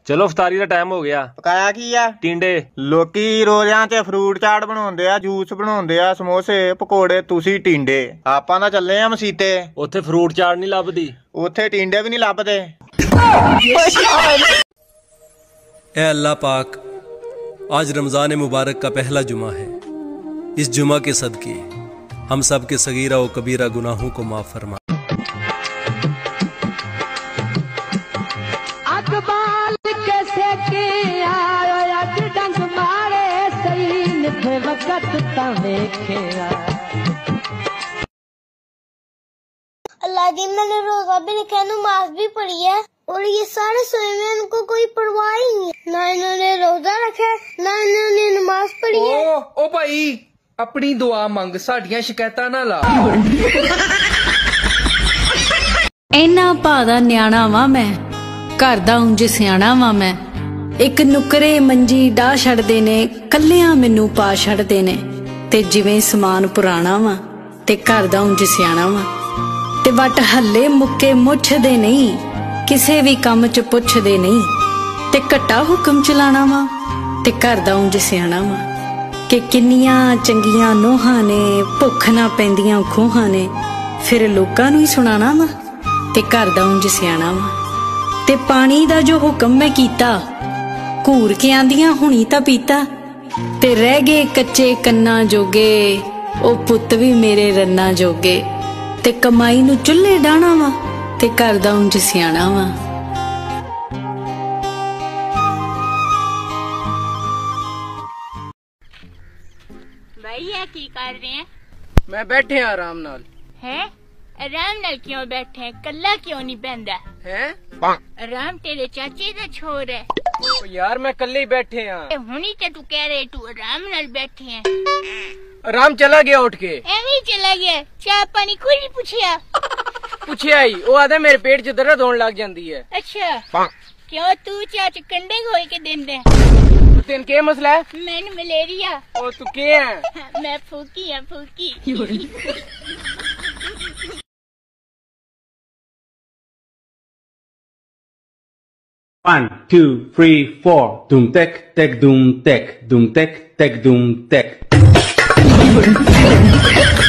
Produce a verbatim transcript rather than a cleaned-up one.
चलो इफ्तारी का टाइम हो गया। पकाया की है? टिंडे। लोकी रोज़ां च फ्रूट चाट बनाउंदे आ, जूस बनाउंदे आ, समोसे पकोड़े, तुसी टिंडे। आपां तां चले आ मसीते। उत्थे फ्रूट चाट नहीं लभदी, उत्थे टिंडे भी नहीं लभदे। ए अल्लाह पाक, आज रमज़ान मुबारक का पहला जुमा है। इस जुमा के सदके हम सब के सगीरा व कबीरा गुनाहों को माफ फरमा। अल्लाह जी, मैंने रोजा भी रखा है, नमाज भी पढ़ी है और ये सारे सोए में, इनको कोई परवाह ही नहीं है। ना इन्होंने रोजा रखा है, ना इन्होंने नमाज पढ़ी है। ओ, ओ भाई, अपनी दुआ मंग, साडियां शिकायतां ना ला। इन्ना भा दा न्याणा वा मैं, घर दा उंज सियाणा वा मैं। एक नुकरे मंजी डाह छड़दे ने, कल्लियां मैनू पा छड़दे ने। ते जिवें समान पुराना वा ते घर दा उंज सियाणा वा। ते वट हल्ले मुक्के मुछदे नहीं, किसे भी कम च पुछदे नहीं। ते घट्टा हुक्म चलाना वा ते घर दा उंज सियाणा वा। कि किन्नियां चंगियां नोहां ने, भुख ना पैंदियां खूहां ने। फिर लोकां नूं ही सुनाना वा ते घर दा उंज सियाणा वा। ते पानी दा जो हुक्म मैं कीता, घूर के आंदियां हुणी तां पीता। ते रह गए कच्चे कन्ना जोगे, ओ पुत्त भी मेरे रन्ना जोगे। ते कमाई नूं चुल्हे डाहना वा ते घर दा उंज सियाणा वा। भैया की कर रहे हैं? मैं बैठे आराम नाल। हैं? आराम नाल क्यों बैठे? कल्ला क्यों नहीं बंदा? हैं? आराम तेरे चाचे का छोर है। ओ यार मैं कल्ले ही बैठे हैं। हुनी ते तू कह रहे तू आराम नाल बैठे हैं। आराम चला गया उठ के। एवं चला गया? चाय पानी कोई नहीं पूछया? पूछया ही, वो आधा मेरे पेट च दर्द होने लग जाती है। अच्छा, क्यों तू चाच कंडे घोल के देंदे? तेन के मसला है? मैंने मलेरिया। ओ तू के है? मैं फूकी है, फूकी। One, two, three, four. Doom tek tek doom tek doom tek tek doom tek.